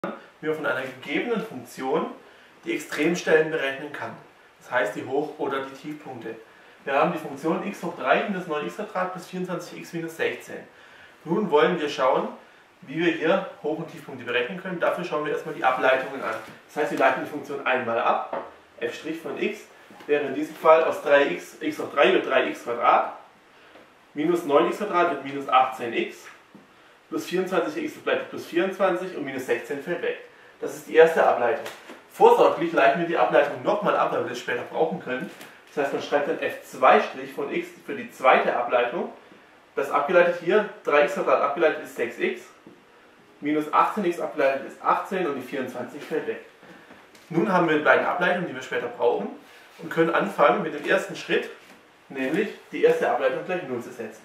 wie man von einer gegebenen Funktion die Extremstellen berechnen kann. Das heißt die Hoch- oder die Tiefpunkte. Wir haben die Funktion x hoch 3 minus 9x² plus 24x minus 16. Nun wollen wir schauen, wie wir hier Hoch- und Tiefpunkte berechnen können. Dafür schauen wir erstmal die Ableitungen an. Das heißt, wir leiten die Funktion einmal ab. f' von x wäre in diesem Fall aus 3x, x hoch 3 wird 3x², minus 9x² wird minus 18x, plus 24x bleibt plus 24 und minus 16 fällt weg. Das ist die erste Ableitung. Vorsorglich leiten wir die Ableitung nochmal ab, weil wir das später brauchen können. Das heißt, man schreibt dann f2' von x für die zweite Ableitung. Das abgeleitet hier, 3x² abgeleitet ist 6x, minus 18x abgeleitet ist 18 und die 24 fällt weg. Nun haben wir die beiden Ableitungen, die wir später brauchen, und können anfangen mit dem ersten Schritt, nämlich die erste Ableitung gleich 0 zu setzen.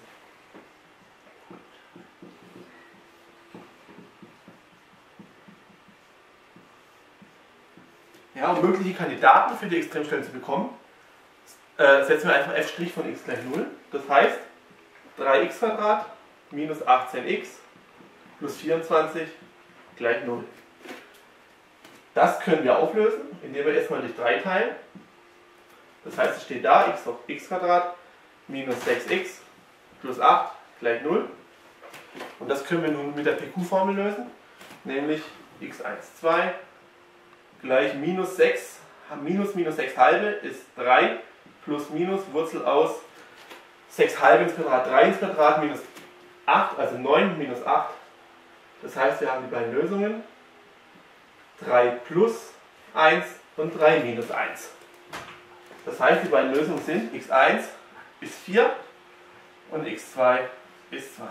Ja, um mögliche Kandidaten für die Extremstellen zu bekommen, setzen wir einfach f' von x gleich 0. Das heißt, 3x² minus 18x plus 24 gleich 0. Das können wir auflösen, indem wir erstmal durch 3 teilen. Das heißt, es steht da, x hoch x² minus 6x plus 8 gleich 0. Und das können wir nun mit der PQ-Formel lösen, nämlich x12 gleich minus 6, minus 6 halbe ist 3 plus minus Wurzel aus 6 halbe ins Quadrat, 3 ins Quadrat minus 8, also 9 minus 8. Das heißt, wir haben die beiden Lösungen 3 plus 1 und 3 minus 1. Das heißt, die beiden Lösungen sind x1 ist 4 und x2 ist 2.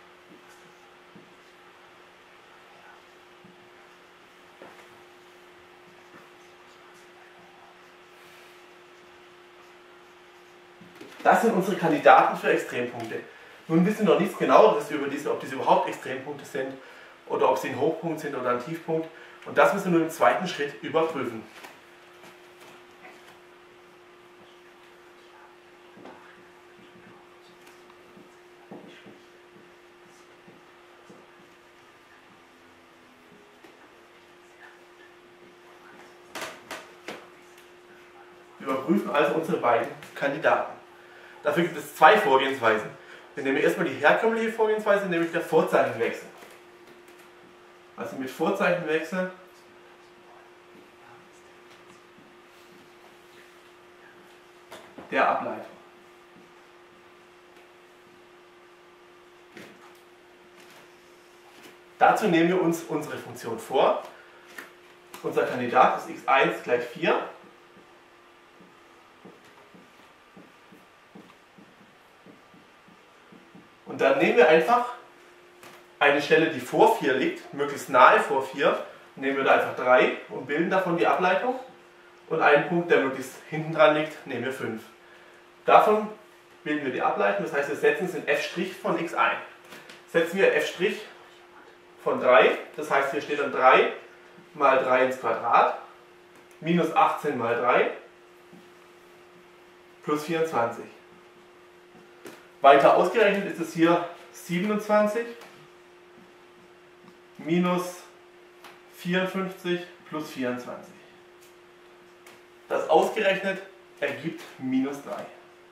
Das sind unsere Kandidaten für Extrempunkte. Nun wissen wir noch nichts genaueres über diese, ob diese überhaupt Extrempunkte sind oder ob sie ein Hochpunkt sind oder ein Tiefpunkt. Und das müssen wir nun im zweiten Schritt überprüfen. Wir überprüfen also unsere beiden Kandidaten. Dafür gibt es zwei Vorgehensweisen. Wir nehmen erstmal die herkömmliche Vorgehensweise, nämlich der Vorzeichenwechsel. Also mit Vorzeichenwechsel der Ableitung. Dazu nehmen wir uns unsere Funktion vor. Unser Kandidat ist x1 gleich 4. Und dann nehmen wir einfach eine Stelle, die vor 4 liegt, möglichst nahe vor 4, nehmen wir da einfach 3 und bilden davon die Ableitung. Und einen Punkt, der möglichst hinten dran liegt, nehmen wir 5. Davon bilden wir die Ableitung, das heißt, wir setzen es in f' von x ein. Setzen wir f' von 3, das heißt, hier steht dann 3 mal 3 ins Quadrat, minus 18 mal 3, plus 24. Weiter ausgerechnet ist es hier 27 minus 54 plus 24. Das ausgerechnet ergibt minus 3.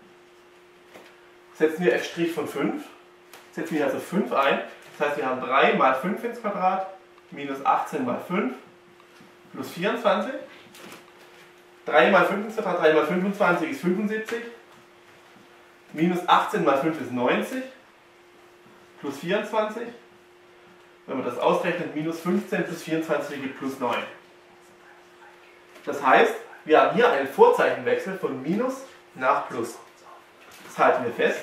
Setzen wir f' von 5, setzen wir also 5 ein, das heißt wir haben 3 mal 5 ins Quadrat, minus 18 mal 5 plus 24. 3 mal 5 ins Quadrat, 3 mal 25 ist 75. Minus 18 mal 5 ist 90, plus 24. Wenn man das ausrechnet, minus 15 plus 24 gibt plus 9. Das heißt, wir haben hier einen Vorzeichenwechsel von Minus nach Plus. Das halten wir fest.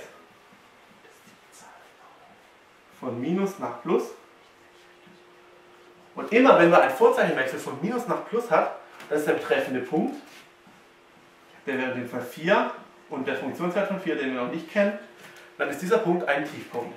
Von Minus nach Plus. Und immer wenn man einen Vorzeichenwechsel von Minus nach Plus hat, das ist der betreffende Punkt. Der wäre in dem Fall 4. Und der Funktionswert von 4, den wir noch nicht kennen, dann ist dieser Punkt ein Tiefpunkt.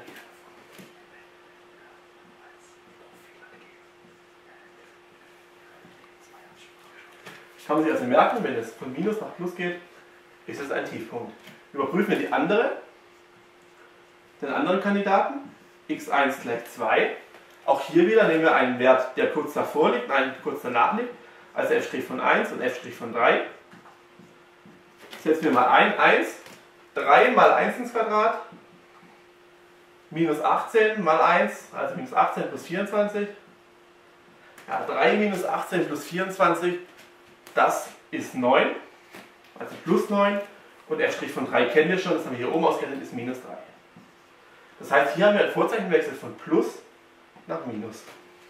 Kann man sich also merken, wenn es von Minus nach Plus geht, ist es ein Tiefpunkt. Überprüfen wir den anderen Kandidaten, x1 gleich 2. Auch hier wieder nehmen wir einen Wert, der kurz davor liegt und einen kurz danach liegt. Also f' von 1 und f' von 3. Setzen wir mal ein. 1, 3 mal 1 ins Quadrat, minus 18 mal 1, also minus 18 plus 24. Ja, 3 minus 18 plus 24, das ist 9, also plus 9. Und f' von 3 kennen wir schon, das haben wir hier oben ausgerechnet, ist minus 3. Das heißt, hier haben wir einen Vorzeichenwechsel von plus nach minus.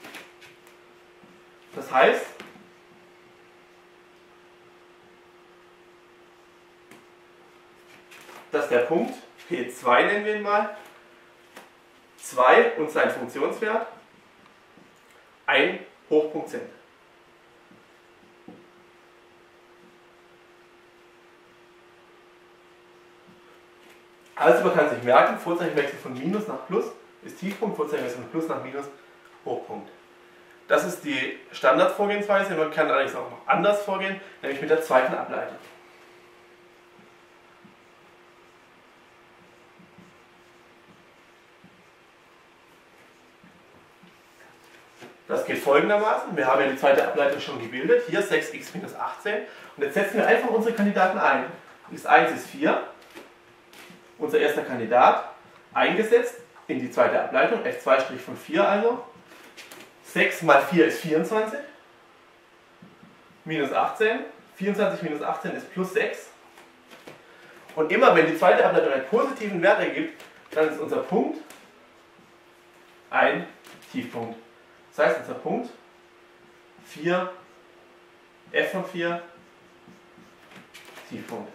Das heißt, dass der Punkt P2, nennen wir ihn mal, 2 und sein Funktionswert ein Hochpunkt sind. Also man kann sich merken, Vorzeichenwechsel von Minus nach Plus ist Tiefpunkt, Vorzeichenwechsel von Plus nach Minus Hochpunkt. Das ist die Standardvorgehensweise, man kann allerdings auch noch anders vorgehen, nämlich mit der zweiten Ableitung. Das geht folgendermaßen, wir haben ja die zweite Ableitung schon gebildet, hier 6x minus 18 und jetzt setzen wir einfach unsere Kandidaten ein. x1 ist 4, unser erster Kandidat, eingesetzt in die zweite Ableitung, f2' von 4 also, 6 mal 4 ist 24, minus 18, 24 minus 18 ist plus 6 und immer wenn die zweite Ableitung einen positiven Wert ergibt, dann ist unser Punkt ein Tiefpunkt. Das heißt, unser Punkt 4, f von 4, Tiefpunkt.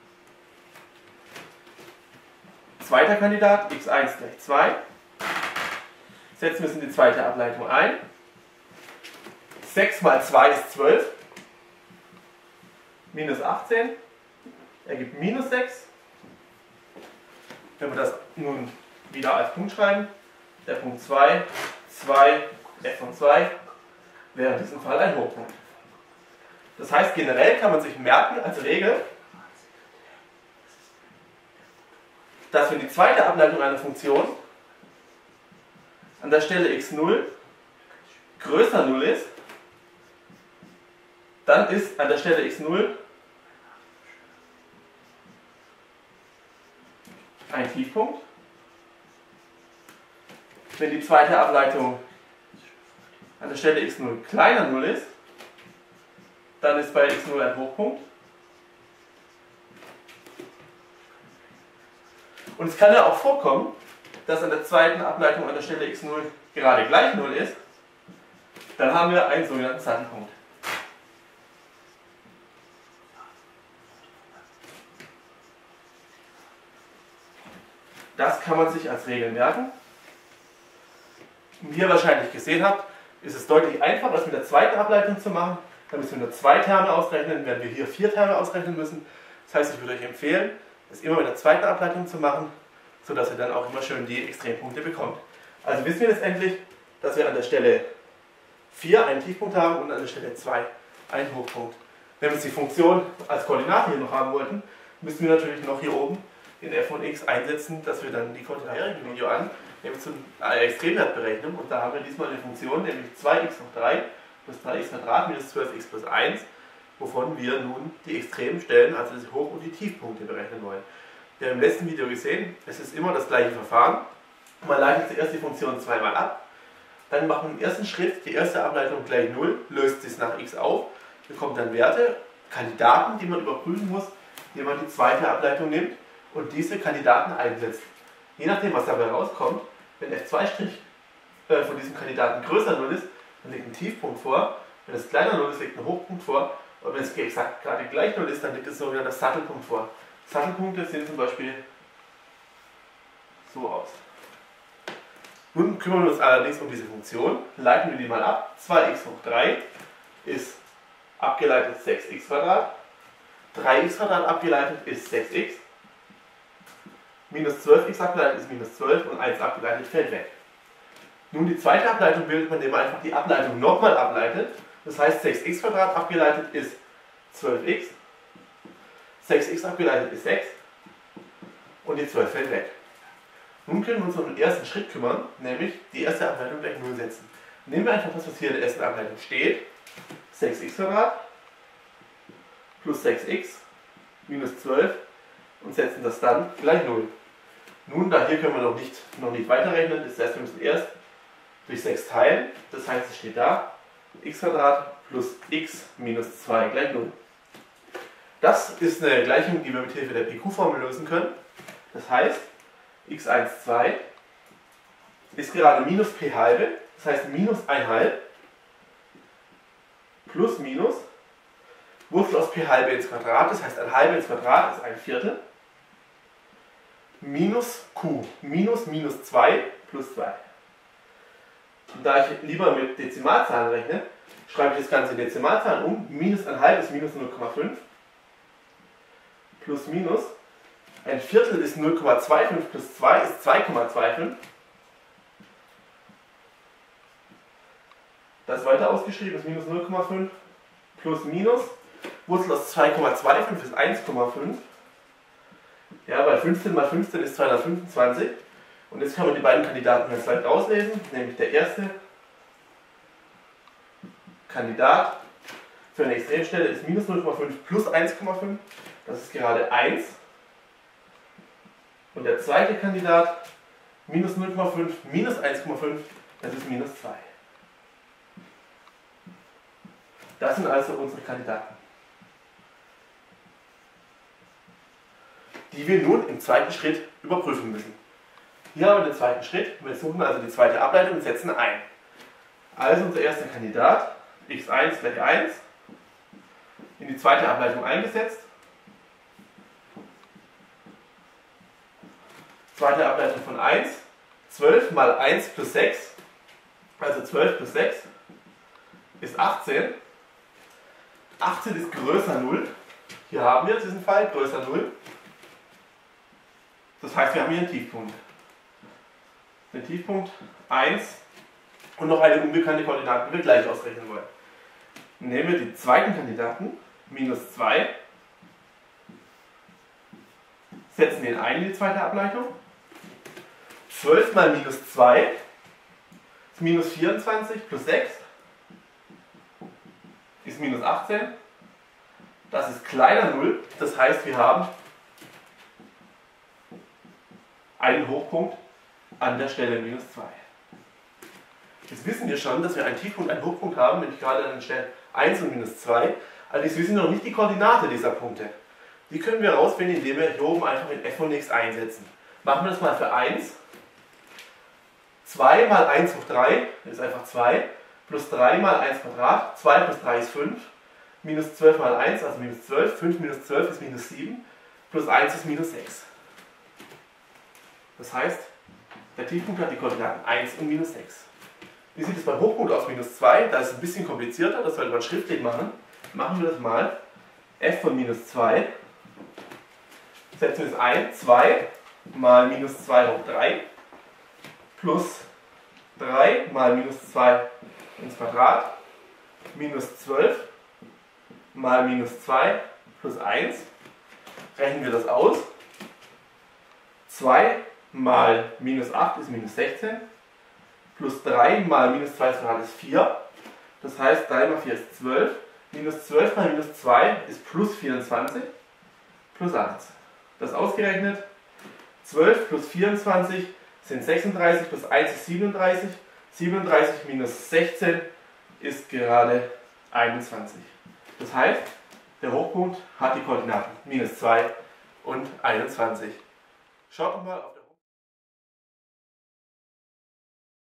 Zweiter Kandidat, x1 gleich 2. Setzen wir es in die zweite Ableitung ein. 6 mal 2 ist 12. Minus 18 ergibt minus 6. Wenn wir das nun wieder als Punkt schreiben, der Punkt 2, 2, f von 2 wäre in diesem Fall ein Hochpunkt. Das heißt, generell kann man sich merken als Regel, dass wenn die zweite Ableitung einer Funktion an der Stelle x0 größer 0 ist, dann ist an der Stelle x0 ein Tiefpunkt. Wenn die zweite Ableitung an der Stelle x0 kleiner 0 ist, dann ist bei x0 ein Hochpunkt. Und es kann ja auch vorkommen, dass an der zweiten Ableitung an der Stelle x0 gerade gleich 0 ist. Dann haben wir einen sogenannten Sattelpunkt. Das kann man sich als Regel merken. Wie ihr wahrscheinlich gesehen habt, ist es deutlich einfacher, das mit der zweiten Ableitung zu machen. Da müssen wir nur 2 Terme ausrechnen, während wir hier 4 Terme ausrechnen müssen. Das heißt, ich würde euch empfehlen, es immer mit der zweiten Ableitung zu machen, sodass ihr dann auch immer schön die Extrempunkte bekommt. Also wissen wir letztendlich, dass wir an der Stelle 4 einen Tiefpunkt haben und an der Stelle 2 einen Hochpunkt. Wenn wir jetzt die Funktion als Koordinate hier noch haben wollten, müssen wir natürlich noch hier oben in f von x einsetzen, dass wir dann die Koordinaten im Video an, nämlich zum Extremwertberechnung. Und da haben wir diesmal eine Funktion, nämlich 2x hoch 3 plus 3x² minus 12x plus 1, wovon wir nun die extremen Stellen, also die Hoch- und die Tiefpunkte berechnen wollen. Wir haben im letzten Video gesehen, es ist immer das gleiche Verfahren. Man leitet zuerst die Funktion zweimal ab, dann macht man im ersten Schritt die erste Ableitung gleich 0, löst es nach x auf, bekommt dann Werte, Kandidaten, die man überprüfen muss, indem man die zweite Ableitung nimmt und diese Kandidaten einsetzt. Je nachdem, was dabei rauskommt, wenn f2' von diesem Kandidaten größer 0 ist, dann liegt ein Tiefpunkt vor, wenn es kleiner 0 ist, liegt ein Hochpunkt vor, und wenn es exakt gerade gleich 0 ist, dann liegt es sogenannter Sattelpunkt vor. Sattelpunkte sehen zum Beispiel so aus. Nun kümmern wir uns allerdings um diese Funktion, leiten wir die mal ab. 2x hoch 3 ist abgeleitet 6x², 3x² abgeleitet ist 6x, minus 12x abgeleitet ist minus 12 und 1 abgeleitet fällt weg. Nun die zweite Ableitung bildet man, indem man einfach die Ableitung nochmal ableitet. Das heißt 6x² abgeleitet ist 12x, 6x abgeleitet ist 6 und die 12 fällt weg. Nun können wir uns um den ersten Schritt kümmern, nämlich die erste Ableitung gleich 0 setzen. Nehmen wir einfach das, was hier in der ersten Ableitung steht, 6x² plus 6x minus 12 und setzen das dann gleich 0. Nun, da hier können wir noch nicht weiterrechnen, das heißt, wir müssen erst durch 6 teilen, das heißt, es steht da, x² plus x minus 2 gleich 0. Das ist eine Gleichung, die wir mit Hilfe der PQ-Formel lösen können. Das heißt, x1, 2 ist gerade minus p halbe, das heißt minus 1/2 plus minus Wurzel aus p halbe ins Quadrat, das heißt 1/2 ins Quadrat ist 1/4 minus q, minus 2 plus 2. Und da ich lieber mit Dezimalzahlen rechne, schreibe ich das Ganze in Dezimalzahlen um. Minus 1/2 ist minus 0,5 plus minus 1/4 ist 0,25 plus 2 ist 2,25. Das weiter ausgeschrieben ist minus 0,5 plus minus Wurzel aus 2,25 ist 1,5. Ja, weil 15 mal 15 ist 225. Und jetzt kann man die beiden Kandidaten ganz leicht auslesen, nämlich der erste Kandidat für eine Extremstelle ist minus 0,5 plus 1,5, das ist gerade 1. Und der zweite Kandidat minus 0,5 minus 1,5, das ist minus 2. Das sind also unsere Kandidaten, die wir nun im zweiten Schritt überprüfen müssen. Hier haben wir den zweiten Schritt. Wir suchen also die zweite Ableitung und setzen ein. Also unser erster Kandidat, x1 gleich 1, in die zweite Ableitung eingesetzt. Zweite Ableitung von 1, 12 mal 1 plus 6, also 12 plus 6 ist 18. 18 ist größer 0. Hier haben wir diesen Fall, größer 0. Das heißt, wir haben hier einen Tiefpunkt. Den Tiefpunkt 1 und noch eine unbekannte Koordinate, die wir gleich ausrechnen wollen. Nehmen wir die zweiten Kandidaten, minus 2, setzen den ein in die zweite Ableitung. 12 mal minus 2 ist minus 24 plus 6 ist minus 18. Das ist kleiner 0, das heißt, wir haben einen Hochpunkt an der Stelle minus 2. Jetzt wissen wir schon, dass wir einen Tiefpunkt und einen Hochpunkt haben, nämlich gerade an den Stellen 1 und minus 2. Allerdings wissen wir noch nicht die Koordinate dieser Punkte. Die können wir herausfinden, indem wir hier oben einfach in f von x einsetzen. Machen wir das mal für 1. 2 mal 1 hoch 3 ist einfach 2, plus 3 mal 1 Quadrat, 2 plus 3 ist 5, minus 12 mal 1, also minus 12, 5 minus 12 ist minus 7, plus 1 ist minus 6. Das heißt, der Tiefpunkt hat die Koordinaten 1 und minus 6. Wie sieht es beim Hochpunkt aus? Minus 2, da ist es ein bisschen komplizierter, das sollte man schriftlich machen. Machen wir das mal. f von minus 2. Setzen wir es ein. 2 mal minus 2 hoch 3 plus 3 mal minus 2 ins Quadrat minus 12 mal minus 2 plus 1. Rechnen wir das aus. 2 mal minus 8 ist minus 16, plus 3 mal minus 2 ist 4, das heißt 3 mal 4 ist 12, minus 12 mal minus 2 ist plus 24, plus 1. Das ausgerechnet, 12 plus 24 sind 36, plus 1 ist 37, 37 minus 16 ist gerade 21. Das heißt, der Hochpunkt hat die Koordinaten minus 2 und 21. Schaut mal auf